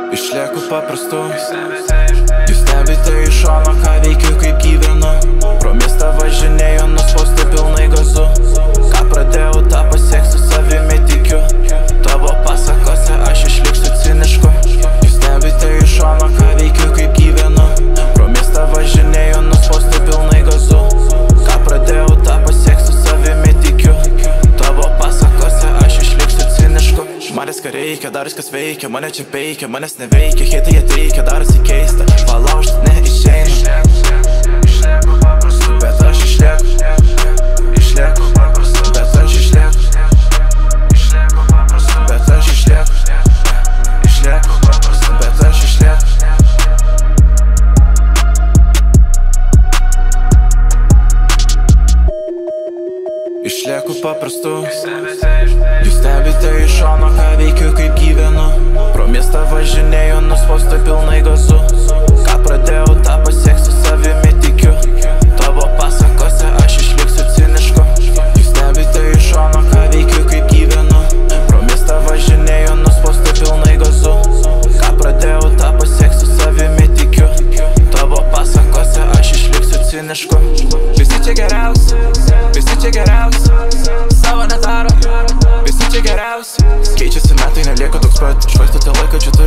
Išlieku paprastu. Jūs stebite iš šono, ką veikiu, kaip gyvenu. Pro miestą važinėju, nuspausti pilnai gazu. Ką pradėjau, tą pasieksiu, savimi tikiu. Tavo pasakose aš išliksiu cinišku. Jūs stebite iš šono, ką veikiu, kaip gyvenu. Pro miestą važinėju, nuspausti pilnai gazu. Ką pradėjau, tą pasieksiu, savimi tikiu. Tavo pasakose aš išliksiu cinišku. Manęs ką reikia, daris kas veikia, mane čia peikia, manęs neveikia, hitai jie teikia, darosi keista, palaužt neišeina. Išlieku paprastu, bet aš išlieku paprastu, bet aš išlieku paprastu, bet aš išlieku paprastu, bet aš išlieku paprastu. Jūs stebite iš šono, ką veikiu, kaip gyvenu. Pro miestą važinėju, nuspausta pilnai gazu. Ką pradėjau, tą pasieksiu, savimi tikiu. Tavo pasakose aš išliksiu cinišku. Jūs stebite iš šono, ką veikiu, kaip gyvenu. Pro miestą važinėju, nuspausta pilnai gazu. Ką pradėjau, tą pasieksiu, savimi tikiu. Tavo pasakose aš išliksiu cinišku. Visi čia geriausi, visi čia geriausi, savo nedaro, visi čia geriausi. Keičiasi metai, nelieka toks pat, švaistote laiką, čia